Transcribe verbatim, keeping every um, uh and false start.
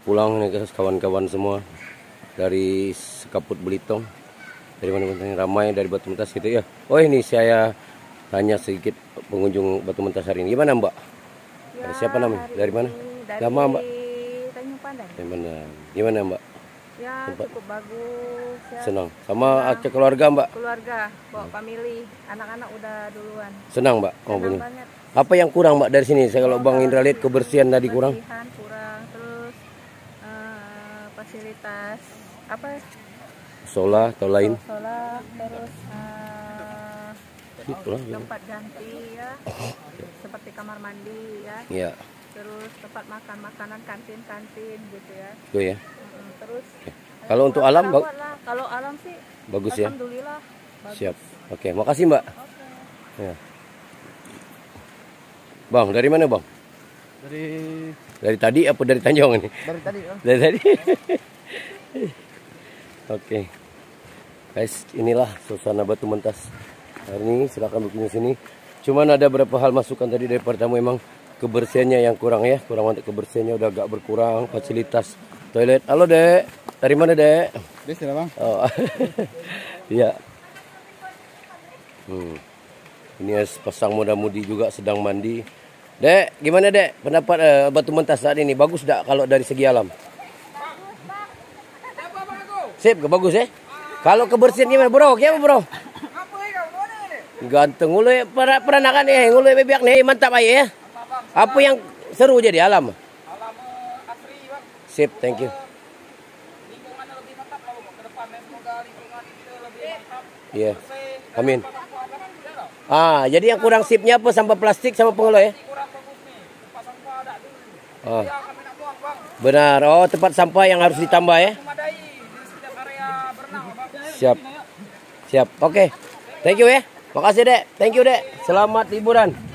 pulang nih guys, kawan-kawan semua dari Sekaput Belitung. Dari mana-mana ramai dari Batu Mentas gitu ya. Oh ini saya tanya sedikit pengunjung Batu Mentas hari ini. Gimana Mbak? Ya, siapa namanya? Dari mana? Dari Lama Mbak? Tanjung Pandan. Gimana? Gimana Mbak? Ya tempat? Cukup bagus ya. Senang. Sama acak keluarga Mbak? Keluarga, bawa family. Anak-anak udah duluan. Senang Mbak? Oh, Senang bener. banget. Apa yang kurang Mbak dari sini? Saya kalau Oh, Bang Indra lihat kebersihan tadi kurang. Kebersihan kurang, terus uh, fasilitas apa? Sola atau lain? Sola, terus uh, Itulah, tempat ganti ya, seperti kamar mandi ya. Iya. Terus tempat makan makanan kantin-kantin gitu ya. Itu ya. Hmm, terus Oke. Kalau untuk alam, Bang? Kalau alam sih bagus ya. Alhamdulillah. Bagus. Siap. Oke, makasih Mbak. Oke. Ya. Bang, dari mana Bang? Dari Dari tadi apa dari Tanjung ini? dari tadi. Oh. Dari tadi. Oke. Guys, inilah suasana Batu Mentas hari ini. Silakan berkunjung sini. Cuman ada beberapa hal masukan tadi dari pertama, memang kebersihannya yang kurang ya. Kurang untuk kebersihannya udah agak berkurang. Fasilitas toilet. Halo Dek. Dari mana Dek? Des ya Bang. Oh. Iya. Hmm. Ini pasang muda-mudi juga sedang mandi. Dek, gimana Dek? Pendapat uh, Batu Mentas saat ini bagus tidak kalau dari segi alam? Sip, bagus ya? Kalau kebersihan gimana bro? Gimana bro? Ganteng ngulu para peranakan ya, ngulu bebek nih mantap aja ya. Apa yang seru jadi alam? Alam asri Bang. Sip, thank you. Lingkungannya lebih mantap kalau ke depannya, semoga lingkungan itu lebih mantap. Iya. Amin. Ah, jadi yang kurang sipnya apa? Sampah plastik sama pengelola ya? Kurang bagus nih. Tempat sampah ada dulu. Oh. Ya, kami nak buang, Bang. Benar. Oh, tempat sampah yang harus ditambah ya? Memadai di setiap area berenang, Bang. Siap. Siap. Oke. Thank you ya. Makasih Dek. Thank you Dek. Selamat liburan.